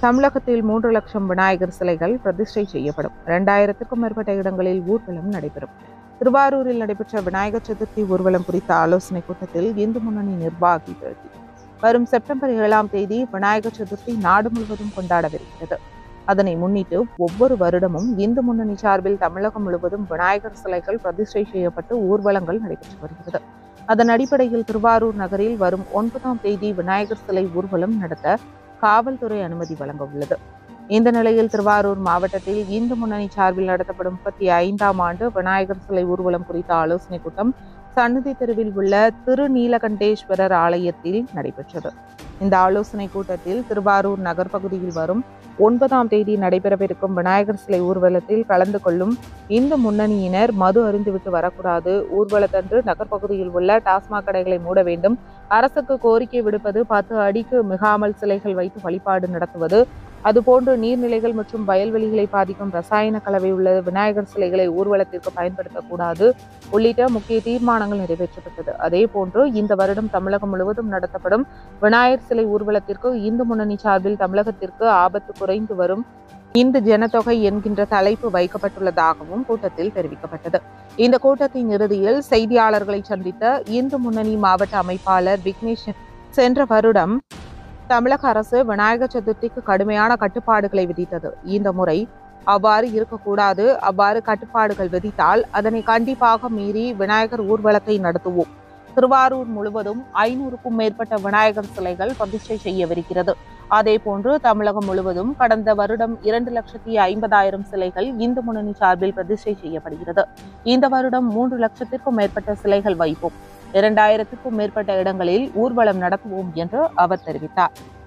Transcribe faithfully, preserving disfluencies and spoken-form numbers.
தமிழகத்தில் மூன்று லட்சம் விநாயகர் சிலைகள் பிரதிஷ்டை செய்யப்படும். இரண்டாயிரத்துக்கும் மேற்பட்ட இடங்களில் ஊர்வலம் நடைபெறும். திருவாரூரில் நடைபெற்ற விநாயகர் சதுர்த்தி ஊர்வலம் குறித்த ஆலோசனைக் கூட்டத்தில் இந்து முன்னணி நிர்வாகி பேட்டி. வரும் செப்டம்பர் ஏழாம் தேதி விநாயகர் சதுர்த்தி நாடு முழுவதும் கொண்டாடவிருக்கிறது. அதனை முன்னிட்டு ஒவ்வொரு வருடமும் இந்து முன்னணி சார்பில் தமிழகம் முழுவதும் விநாயகர் சிலைகள் பிரதிஷ்டை செய்யப்பட்டு ஊர்வலங்கள் நடைபெற்று வருகிறது. அதன் அடிப்படையில் திருவாரூர் நகரில் வரும் ஒன்பதாம் தேதி விநாயகர் சிலை ஊர்வலம் நடத்த காவல்துறை அனுமதி வழங்க உள்ளது. இந்த நிலையில் திருவாரூர் மாவட்டத்தில் இந்து முன்னணி சார்பில் நடத்தப்படும் முப்பத்தி ஐந்தாம் ஆண்டு விநாயகர் சிலை ஊர்வலம் குறித்த ஆலோசனைக் கூட்டம் சன்னதி தெருவில் உள்ள திருநீலகண்டேஸ்வரர் ஆலயத்தில் நடைபெற்றது. இந்த ஆலோசனைக் கூட்டத்தில் திருவாரூர் நகர் பகுதியில் வரும் ஒன்பதாம் தேதி நடைபெறவிருக்கும் விநாயகர் சிலை ஊர்வலத்தில் கலந்து கொள்ளும் இந்து முன்னணியினர் மது அருந்துவிட்டு வரக்கூடாது, ஊர்வலத்தன்று நகர்பகுதியில் உள்ள டாஸ்மாக் கடைகளை மூட வேண்டும், அரசுக்கு கோரிக்கை விடுப்பது, பத்து அடிக்கு மிகாமல் சிலைகள் வைத்து வழிபாடு நடத்துவது, அதுபோன்று நீர்நிலைகள் மற்றும் வயல்வெளிகளை பாதிக்கும் ரசாயன கலவை உள்ள விநாயகர் சிலைகளை ஊர்வலத்திற்கு பயன்படுத்தக்கூடாது உள்ளிட்ட முக்கிய தீர்மானங்கள் நிறைவேற்றப்பட்டது. அதே போன்று இந்த வருடம் தமிழகம் முழுவதும் நடத்தப்படும் விநாயகர் சிலை ஊர்வலத்திற்கு இந்து முன்னணி சார்பில் தமிழகத்திற்கு ஆபத்து குறைந்து வரும் இந்து ஜனத்தொகை என்கின்ற தலைப்பு வைக்கப்பட்டுள்ளதாகவும் கூட்டத்தில் தெரிவிக்கப்பட்டது. இந்த கூட்டத்தின் இறுதியில் செய்தியாளர்களை சந்தித்த இந்து முன்னணி மாவட்ட அமைப்பாளர் விக்னேஷ், சென்ற வருடம் தமிழக அரசு விநாயகர் சதுர்த்திக்கு கடுமையான கட்டுப்பாடுகளை விதித்தது. இந்த முறை அவ்வாறு இருக்கக்கூடாது. அவ்வாறு கட்டுப்பாடுகள் விதித்தால் அதனை கண்டிப்பாக மீறி விநாயகர் ஊர்வலத்தை நடத்துவோம். திருவாரூர் முழுவதும் ஐநூறுக்கும் மேற்பட்ட விநாயகர் சிலைகள் பிரதிஷ்டை செய்யவிருக்கிறது. அதே போன்று தமிழகம் முழுவதும் கடந்த வருடம் இரண்டு லட்சத்தி ஐம்பதாயிரம் சிலைகள் இந்து முன்னணி சார்பில் பிரதிஷ்டை செய்யப்படுகிறது. இந்த வருடம் மூன்று லட்சத்திற்கும் மேற்பட்ட சிலைகள் வைப்போம். இரண்டாயிரத்துக்கும் மேற்பட்ட இடங்களில் ஊர்வலம் நடத்துவோம் என்று அவர் தெரிவித்தார்.